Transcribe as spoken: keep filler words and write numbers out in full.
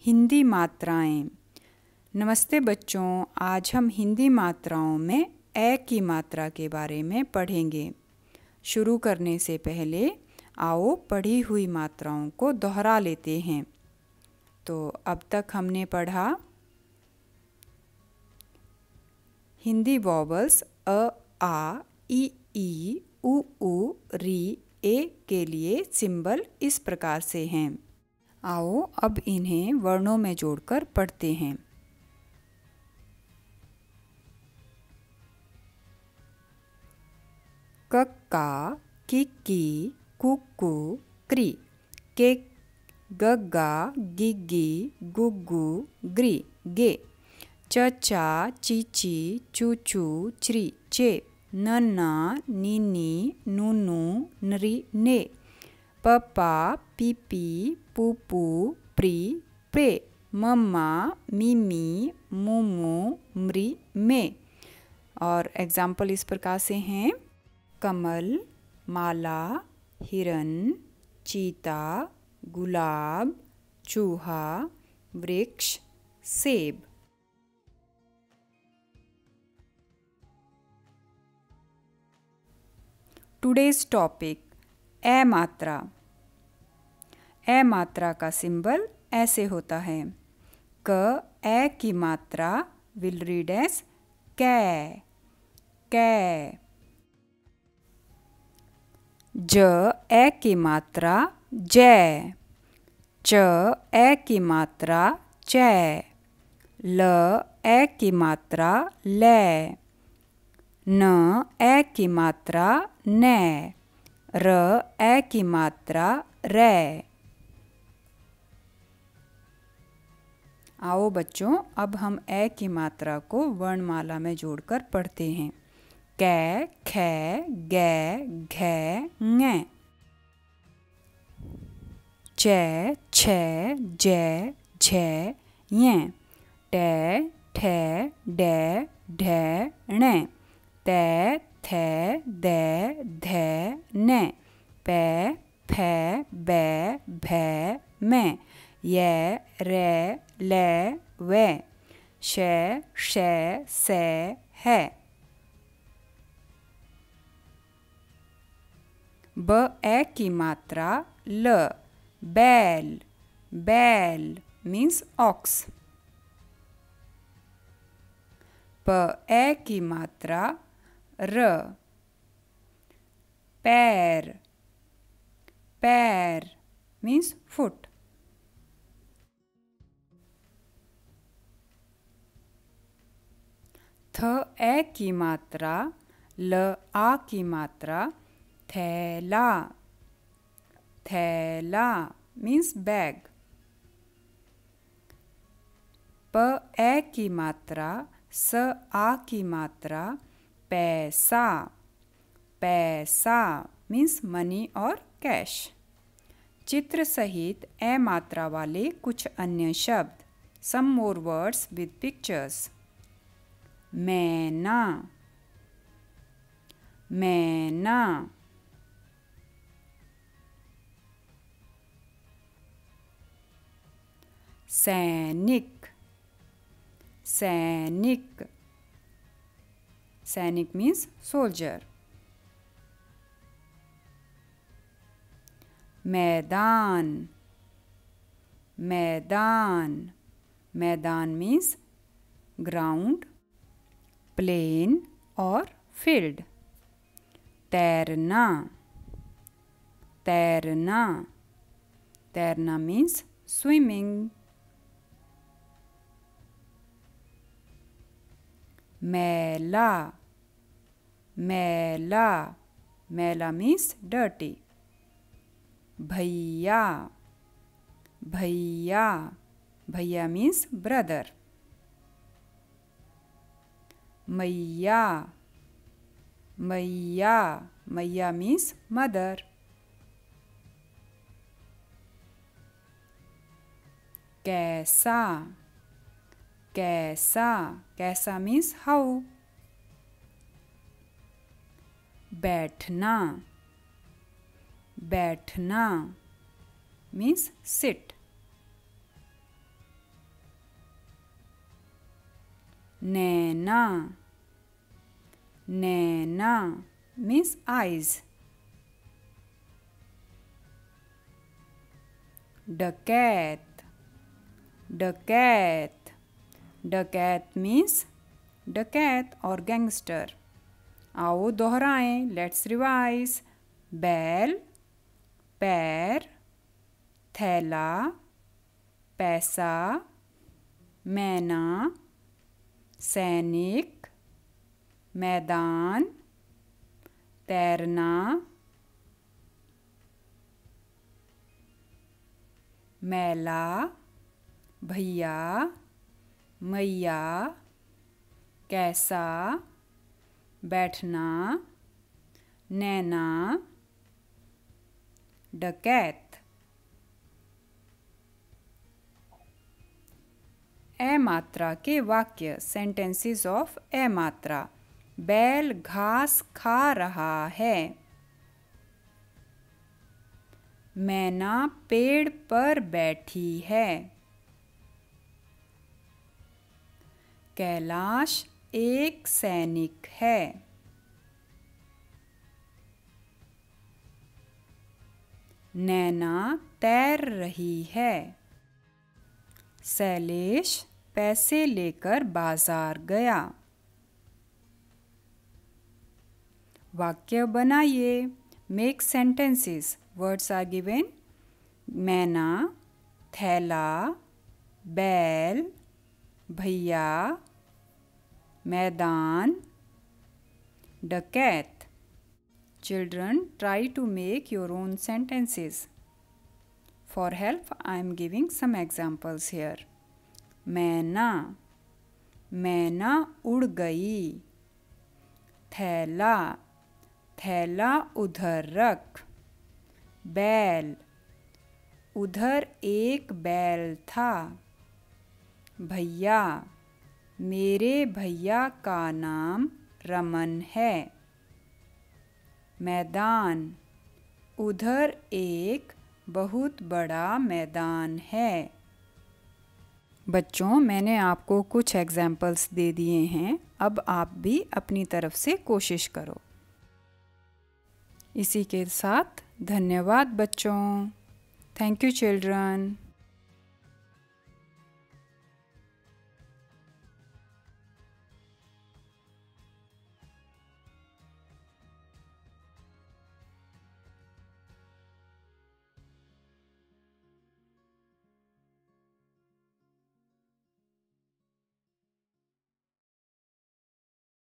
हिंदी मात्राएं। नमस्ते बच्चों, आज हम हिंदी मात्राओं में ए की मात्रा के बारे में पढ़ेंगे। शुरू करने से पहले आओ पढ़ी हुई मात्राओं को दोहरा लेते हैं। तो अब तक हमने पढ़ा हिंदी वॉवल्स अ, आ, ई, ई, उ, ऊ, री, ए के लिए सिंबल इस प्रकार से हैं। आओ अब इन्हें वर्णों में जोड़कर पढ़ते हैं। कक्का, किक्की, कुक्कू, क्री, के, गग्गा, गिग्गी, गुग्गू, ग्री, गे, चचा, चीची, चूचू, च्री, चे, नन्ना, नीनी, नूनू, नरी, ने, पप्पा, पीपी, पूपू, प्री, प्रे, मम्मा, मिमी, मोमो, मरी, मे। और एग्जाम्पल इस प्रकार से हैं कमल, माला, हिरन, चीता, गुलाब, चूहा, वृक्ष, सेब। टुडेज टॉपिक ए मात्रा। ए मात्रा का सिंबल ऐसे होता है। क ए की मात्रा विल रीड एज कै, कै। ज ए की मात्रा जै, च ए की मात्रा चै, ल ए की मात्रा लै, न ए की मात्रा नै, र ए की मात्रा रै। आओ बच्चों, अब हम ए की मात्रा को वर्णमाला में जोड़कर पढ़ते हैं। कै, खे, गै, घै, ngै, चै, छै, जै, झै, यैं, टै, ठै, डै, ढै, णै, तै, थै, दै, धै, नै, पै, फै, बै, भै, मै, यै, रै, लै, वै, शै, शै, सै, है। ब ए की मात्रा ल, बैल, बैल मीन्स ऑक्स। प ए की मात्रा र, पैर, पैर मीन्स फुट। थ ए की मात्रा ल, आ की मात्रा थैला, थैला मीन्स बैग। प ए की मात्रा स, आ की मात्रा पैसा, पैसा मीन्स मनी और कैश। चित्र सहित ए मात्रा वाले कुछ अन्य शब्द। Some more words with pictures. मैना, मैना, सैनिक, सैनिक, सैनिक मीन्स सोल्जर। मैदान, मैदान, मैदान मीन्स ग्राउंड, प्लेन और फील्ड। तैरना, तैरना, तैरना मीन्स स्विमिंग। मैला, मैला, मैला मीन्स डर्टी। भैया, भैया, भैया मीन्स ब्रदर। मैया, मैया, मैया मीन्स मदर। कैसा, कैसा, कैसा मीन्स हाउ। बैठना, बैठना मीन्स सिट। नैना, नैना means eyes. डकैत, डकैत, डकैत means डकैत और गैंगस्टर. आओ दोहराएं, लेट्स रिवाइज. बैल, पैर, थैला, पैसा, मैना, सैनिक, मैदान, तैरना, मैला, भैया, मैया, कैसा, बैठना, नैना, डकैत. ए मात्रा के वाक्य, सेंटेंसेस ऑफ ए मात्रा. बैल घास खा रहा है. मैना पेड़ पर बैठी है. कैलाश एक सैनिक है. नैना तैर रही है. शैलेश पैसे लेकर बाजार गया. वाक्य बनाइए. Make sentences. Words are given. मैना, थैला, बैल, भैया, मैदान, डकैत. Children, try to make your own sentences. For help, I am giving some examples here. मैना, मैना उड़ गई. थैला, थैला उधर रख. बैल, उधर एक बैल था. भैया, मेरे भैया का नाम रमन है. मैदान, उधर एक बहुत बड़ा मैदान है. बच्चों, मैंने आपको कुछ एग्जाम्पल्स दे दिए हैं. अब आप भी अपनी तरफ से कोशिश करो. इसी के साथ धन्यवाद बच्चों. Thank you children.